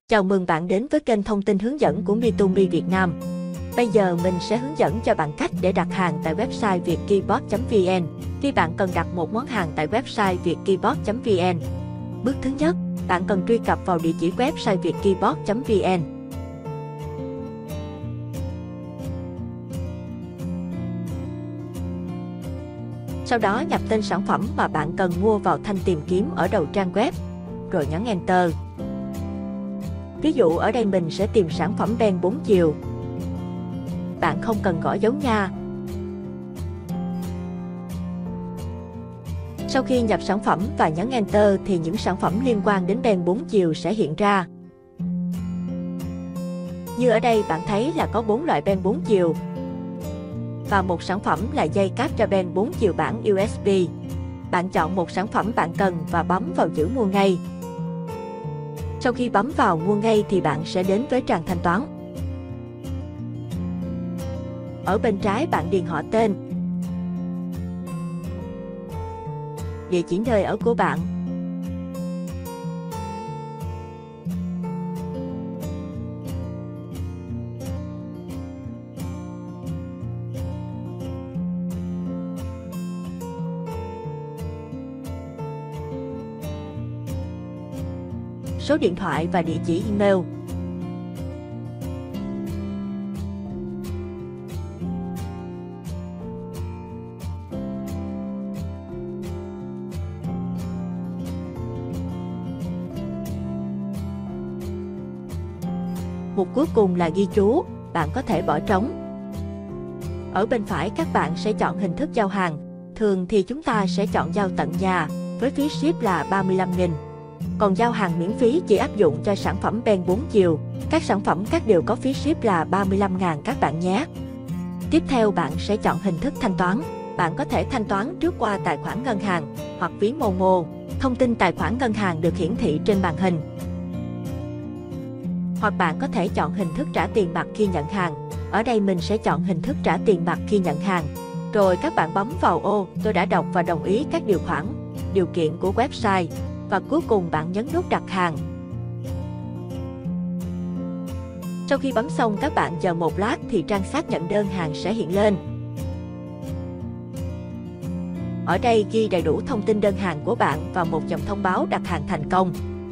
Chào mừng bạn đến với kênh thông tin hướng dẫn của Me2Me Việt Nam. Bây giờ mình sẽ hướng dẫn cho bạn cách để đặt hàng tại website vietkeyboard.vn khi bạn cần đặt một món hàng tại website vietkeyboard.vn. Bước thứ nhất, bạn cần truy cập vào địa chỉ website vietkeyboard.vn. Sau đó nhập tên sản phẩm mà bạn cần mua vào thanh tìm kiếm ở đầu trang web, rồi nhấn Enter. Ví dụ ở đây mình sẽ tìm sản phẩm pen 4 chiều. Bạn không cần gõ dấu nha. Sau khi nhập sản phẩm và nhấn Enter thì những sản phẩm liên quan đến pen 4 chiều sẽ hiện ra. Như ở đây bạn thấy là có 4 loại pen 4 chiều. Và một sản phẩm là dây cáp cho pen 4 chiều bản USB. Bạn chọn một sản phẩm bạn cần và bấm vào chữ mua ngay. Sau khi bấm vào mua ngay thì bạn sẽ đến với trang thanh toán. Ở bên trái bạn điền họ tên, địa chỉ nơi ở của bạn, số điện thoại và địa chỉ email. Mục cuối cùng là ghi chú, bạn có thể bỏ trống. Ở bên phải các bạn sẽ chọn hình thức giao hàng. Thường thì chúng ta sẽ chọn giao tận nhà, với phí ship là 35.000. Còn giao hàng miễn phí chỉ áp dụng cho sản phẩm pen 4 chiều. Các sản phẩm khác đều có phí ship là 35.000 các bạn nhé. Tiếp theo bạn sẽ chọn hình thức thanh toán. Bạn có thể thanh toán trước qua tài khoản ngân hàng hoặc ví Momo. Thông tin tài khoản ngân hàng được hiển thị trên màn hình. Hoặc bạn có thể chọn hình thức trả tiền mặt khi nhận hàng. Ở đây mình sẽ chọn hình thức trả tiền mặt khi nhận hàng. Rồi các bạn bấm vào ô tôi đã đọc và đồng ý các điều khoản, điều kiện của website. Và cuối cùng bạn nhấn nút đặt hàng. Sau khi bấm xong các bạn chờ một lát thì trang xác nhận đơn hàng sẽ hiện lên. Ở đây ghi đầy đủ thông tin đơn hàng của bạn và một dòng thông báo đặt hàng thành công.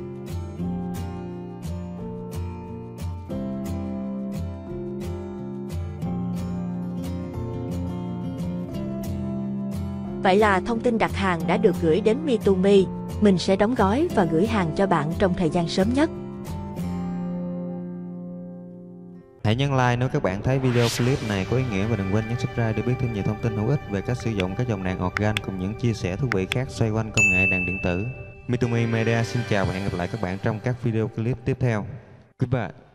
Vậy là thông tin đặt hàng đã được gửi đến Me2Me. Mình sẽ đóng gói và gửi hàng cho bạn trong thời gian sớm nhất. Hãy nhấn like nếu các bạn thấy video clip này có ý nghĩa và đừng quên nhấn subscribe để biết thêm nhiều thông tin hữu ích về cách sử dụng các dòng đàn organ cùng những chia sẻ thú vị khác xoay quanh công nghệ đàn điện tử. Me2Me Media xin chào và hẹn gặp lại các bạn trong các video clip tiếp theo. Goodbye.